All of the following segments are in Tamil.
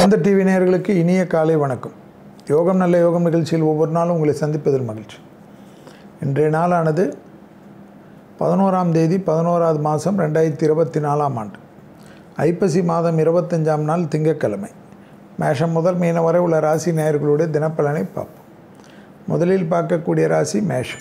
வெந்தர் டிவி நேயர்களுக்கு இனிய காலை வணக்கம். யோகம் நல்ல யோகம் நிகழ்ச்சியில் ஒவ்வொரு நாளும் உங்களை சந்திப்பதில் மகிழ்ச்சி. இன்றைய நாளானது 11ஆம் தேதி 11வது மாதம் 2024ஆம் ஆண்டு ஐப்பசி மாதம் 25ஆம் நாள் திங்கட்கிழமை. மேஷம் முதல் மீன வரை உள்ள ராசி நேயர்களுடைய தினப்பலனை பார்ப்போம். முதலில் பார்க்கக்கூடிய ராசி மேஷம்.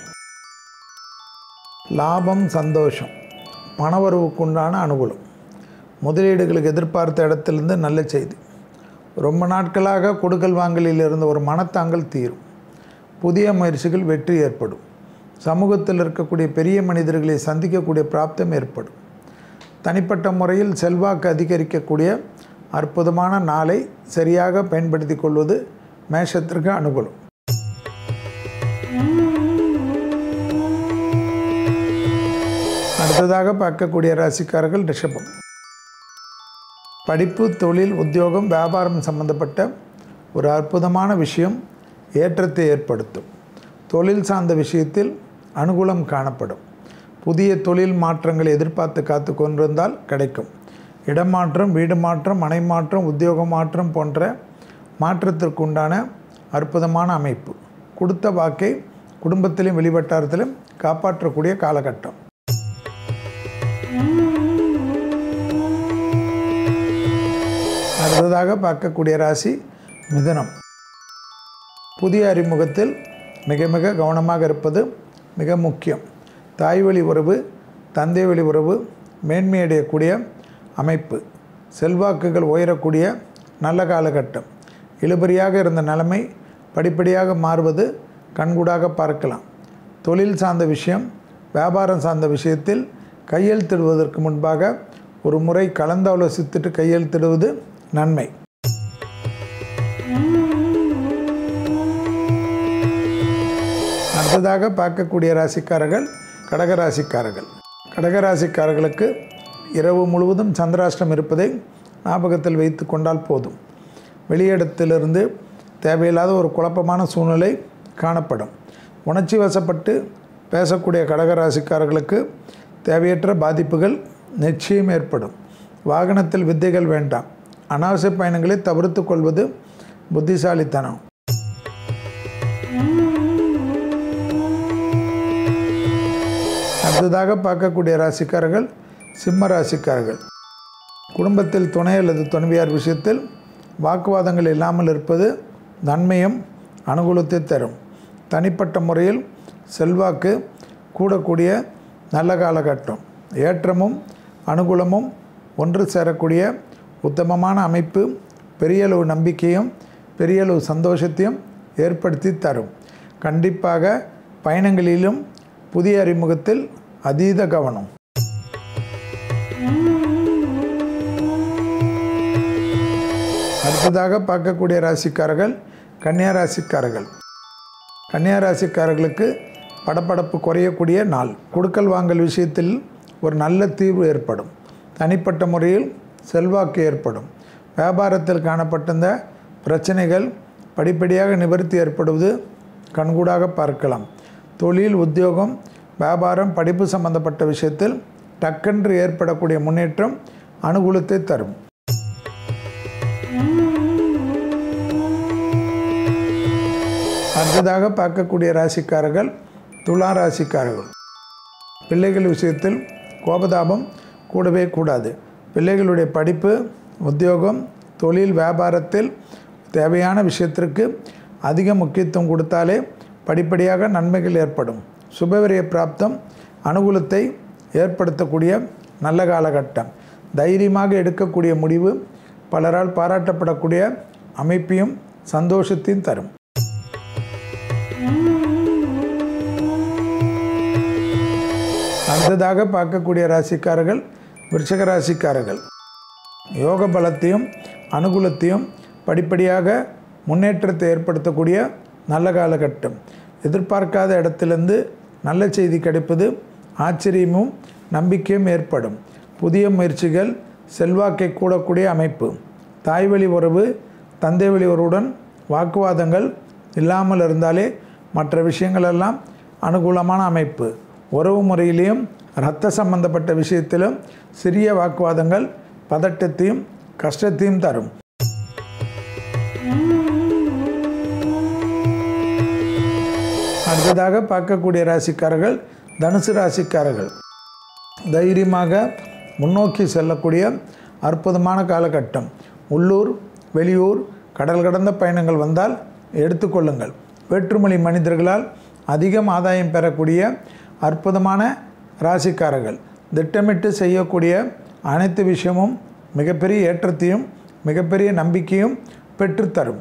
லாபம், சந்தோஷம், பணவரவுக்குண்டான அனுகூலம், முதலீடுகளுக்கு எதிர்பார்த்த இடத்திலிருந்து நல்ல செய்தி. ரொம்ப நாட்களாக கொடுக்கல் வாங்கலில் இருந்த ஒரு மனத்தாங்கல் தீரும். புதிய முயற்சிகள் வெற்றி ஏற்படும். சமூகத்தில் இருக்கக்கூடிய பெரிய மனிதர்களை சந்திக்கக்கூடிய பிராப்தம் ஏற்படும். தனிப்பட்ட முறையில் செல்வாக்கு அதிகரிக்கக்கூடிய அற்புதமான நாளை சரியாக பயன்படுத்தி கொள்வது மேஷத்திற்கு அனுகூலம். அடுத்ததாக பார்க்கக்கூடிய ராசிக்காரர்கள் ரிஷபம். படிப்பு, தொழில், உத்தியோகம், வியாபாரம் சம்பந்தப்பட்ட ஒரு அற்புதமான விஷயம் ஏற்றத்தை ஏற்படுத்தும். தொழில் சார்ந்த விஷயத்தில் அனுகூலம் காணப்படும். புதிய தொழில் மாற்றங்களை எதிர்பார்த்து காத்து கொண்டிருந்தால் கிடைக்கும். இடமாற்றம், வீடு மாற்றம், மனை மாற்றம், உத்தியோக மாற்றம் போன்ற மாற்றத்திற்குண்டான அற்புதமான அமைப்பு. கொடுத்த வாக்கை குடும்பத்திலும் வெளிவட்டாரத்திலும் காப்பாற்றக்கூடிய காலகட்டம். அடுத்ததாக பார்க்கக்கூடிய ராசி மிதுனம். புதிய அறிமுகத்தில் மிக மிக கவனமாக இருப்பது மிக முக்கியம். தாய் வழி உறவு, தந்தை வழி உறவு மேன்மையடையக்கூடிய அமைப்பு. செல்வாக்குகள் உயரக்கூடிய நல்ல காலகட்டம். இழுபறியாக இருந்த நிலைமை படிப்படியாக மாறுவது கண்கூடாக பார்க்கலாம். தொழில் சார்ந்த விஷயம், வியாபாரம் சார்ந்த விஷயத்தில் கையெழுத்திடுவதற்கு முன்பாக ஒரு முறை கலந்தாலோசித்துட்டு கையெழுத்திடுவது நன்மை. அடுத்ததாக பார்க்கக்கூடிய ராசிக்காரர்கள் கடகராசிக்காரர்கள். கடகராசிக்காரர்களுக்கு இரவு முழுவதும் சந்திராஷ்டம் இருப்பதை ஞாபகத்தில் வைத்து கொண்டால் போதும். வெளியிடத்திலிருந்து தேவையில்லாத ஒரு குழப்பமான சூழ்நிலை காணப்படும். உணர்ச்சி வசப்பட்டு பேசக்கூடிய கடகராசிக்காரர்களுக்கு தேவையற்ற பாதிப்புகள் நிச்சயம் ஏற்படும். வாகனத்தில் வித்தைகள் வேண்டாம். அனாவசிய பயணங்களை தவிர்த்து கொள்வது புத்திசாலித்தனம். அடுத்ததாக பார்க்கக்கூடிய ராசிக்காரர்கள் சிம்ம ராசிக்காரர்கள். குடும்பத்தில் துணை அல்லது துணைவியார் விஷயத்தில் வாக்குவாதங்கள் இல்லாமல் இருப்பது நன்மையும் அனுகூலத்தை தரும். தனிப்பட்ட முறையில் செல்வாக்கு கூடக்கூடிய நல்ல காலகட்டம். ஏற்றமும் அனுகூலமும் ஒன்று சேரக்கூடிய உத்தமமான அமைப்பு பெரிய அளவு நம்பிக்கையும் பெரிய அளவு சந்தோஷத்தையும் ஏற்படுத்தி தரும். கண்டிப்பாக பயணங்களிலும் புதிய அறிமுகத்தில் அதீத கவனம். அடுத்ததாக பார்க்கக்கூடிய ராசிக்காரர்கள் கன்னியா ராசிக்காரர்கள். கன்னியா ராசிக்காரர்களுக்கு படபடப்பு குறையக்கூடிய நாள். கொடுக்கல் வாங்கல் விஷயத்தில் ஒரு நல்ல தீர்வு ஏற்படும். தனிப்பட்ட முறையில் செல்வாக்கு ஏற்படும். வியாபாரத்தில் காணப்பட்டிருந்த பிரச்சனைகள் படிப்படியாக நிவர்த்தி ஏற்படுவது கண்கூடாக பார்க்கலாம். தொழில், உத்தியோகம், வியாபாரம், படிப்பு சம்பந்தப்பட்ட விஷயத்தில் டக்கென்று ஏற்படக்கூடிய முன்னேற்றம் அனுகூலத்தை தரும். அடுத்ததாக பார்க்கக்கூடிய ராசிக்காரர்கள் துலா ராசிக்காரர்கள். பிள்ளைகள் விஷயத்தில் கோபதாபம் கூடவே கூடாது. பிள்ளைகளுடைய படிப்பு, உத்தியோகம், தொழில், வியாபாரத்தில் தேவையான விஷயத்திற்கு அதிக முக்கியத்துவம் கொடுத்தாலே படிப்படியாக நன்மைகள் ஏற்படும். சுபவிரய பிராப்தம் அனுகூலத்தை ஏற்படுத்தக்கூடிய நல்ல காலகட்டம். தைரியமாக எடுக்கக்கூடிய முடிவு பலரால் பாராட்டப்படக்கூடிய அமைப்பையும் சந்தோஷத்தையும் தரும். அடுத்ததாக பார்க்கக்கூடிய ராசிக்காரர்கள் விருச்சிக ராசிக்காரர்கள். யோக பலத்தையும் அனுகூலத்தையும் படிப்படியாக முன்னேற்றத்தை ஏற்படுத்தக்கூடிய நல்ல காலகட்டம். எதிர்பார்க்காத இடத்திலிருந்து நல்ல செய்தி கிடைப்பது ஆச்சரியமும் நம்பிக்கையும் ஏற்படும். புதிய முயற்சிகள் செல்வாக்கை கூடக்கூடிய அமைப்பு. தாய் வழி உறவு, தந்தை வழி உறவுடன் வாக்குவாதங்கள் இல்லாமல் இருந்தாலே மற்ற விஷயங்களெல்லாம் அனுகூலமான அமைப்பு. உறவு முறையிலையும் இரத்த சம்பந்தப்பட்ட விஷயத்திலும் சிறிய வாக்குவாதங்கள் பதட்டத்தையும் கஷ்டத்தையும் தரும். அடுத்ததாக பார்க்கக்கூடிய ராசிக்காரர்கள் தனுசு ராசிக்காரர்கள். தைரியமாக முன்னோக்கி செல்லக்கூடிய அற்புதமான காலகட்டம். உள்ளூர் வெளியூர் கடல் கடந்த பயணங்கள் வந்தால் எடுத்துக்கொள்ளுங்கள். வேற்றுமொழி மனிதர்களால் அதிகம் ஆதாயம் பெறக்கூடிய அற்புதமான ராசிக்காரர்கள். திட்டமிட்டு செய்யக்கூடிய அனைத்து விஷயமும் மிகப்பெரிய ஏற்றத்தையும் மிகப்பெரிய நம்பிக்கையும் பெற்றுத்தரும்.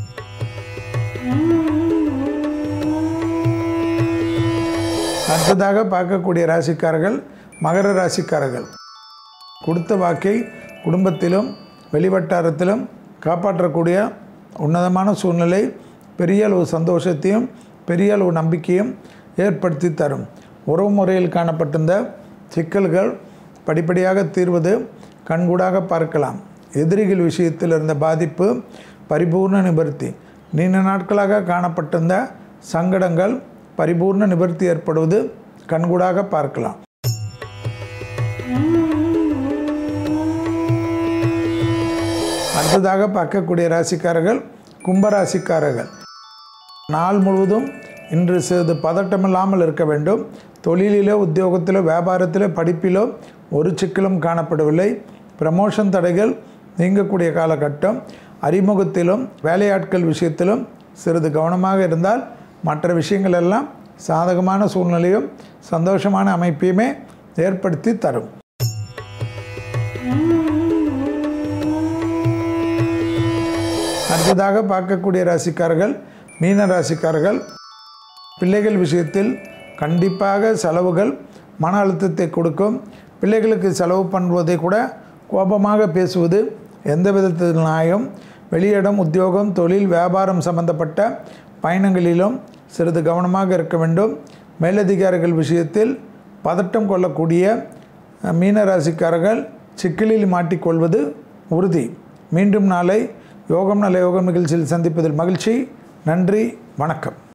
அடுத்ததாக பார்க்கக்கூடிய ராசிக்காரர்கள் மகர ராசிக்காரர்கள். கொடுத்த வாக்கை குடும்பத்திலும் வெளிவட்டாரத்திலும் காப்பாற்றக்கூடிய உன்னதமான சூழ்நிலை பெரிய அளவு சந்தோஷத்தையும் பெரிய அளவு நம்பிக்கையும் ஏற்படுத்தி தரும். உறவு முறையில் காணப்பட்டிருந்த சிக்கல்கள் படிப்படியாக தீர்வது கண்கூடாக பார்க்கலாம். எதிரிகள் விஷயத்தில் இருந்த பாதிப்பு பரிபூர்ண நிவர்த்தி. நீண்ட நாட்களாக காணப்பட்டிருந்த சங்கடங்கள் பரிபூர்ண நிவர்த்தி ஏற்படுவது கண்கூடாக பார்க்கலாம். அடுத்ததாக பார்க்கக்கூடிய ராசிக்காரர்கள் கும்பராசிக்காரர்கள். நாள் முழுவதும் இன்று சிறிது பதட்டமில்லாமல் இருக்க வேண்டும். தொழிலிலோ உத்தியோகத்திலோ வியாபாரத்திலோ படிப்பிலோ ஒரு சிக்கலும் காணப்படவில்லை. ப்ரமோஷன் தடைகள் நீங்கக்கூடிய காலகட்டம். அறிமுகத்திலும் வேலையாட்கள் விஷயத்திலும் சிறிது கவனமாக இருந்தால் மற்ற விஷயங்கள் எல்லாம் சாதகமான சூழ்நிலையும் சந்தோஷமான அமைப்பையுமே ஏற்படுத்தி தரும். அடுத்ததாக பார்க்கக்கூடிய ராசிக்காரர்கள் மீன ராசிக்காரர்கள். பிள்ளைகள் விஷயத்தில் கண்டிப்பாக செலவுகள் மன அழுத்தத்தை கொடுக்கும். பிள்ளைகளுக்கு செலவு பண்ணுவதை கூட கோபமாக பேசுவது எந்த விதத்தில் நியாயம். வெளியிடம் உத்தியோகம் தொழில் வியாபாரம் சம்பந்தப்பட்ட பயணங்களிலும் சிறிது கவனமாக இருக்க வேண்டும். மேலதிகாரிகள் விஷயத்தில் பதட்டம் கொள்ளக்கூடிய மீன ராசிக்காரர்கள் சிக்கலில் மாட்டிக்கொள்வது உறுதி. மீண்டும் நாளை யோகம் நல்ல யோகம் நிகழ்ச்சியில் சந்திப்பதில் மகிழ்ச்சி. நன்றி, வணக்கம்.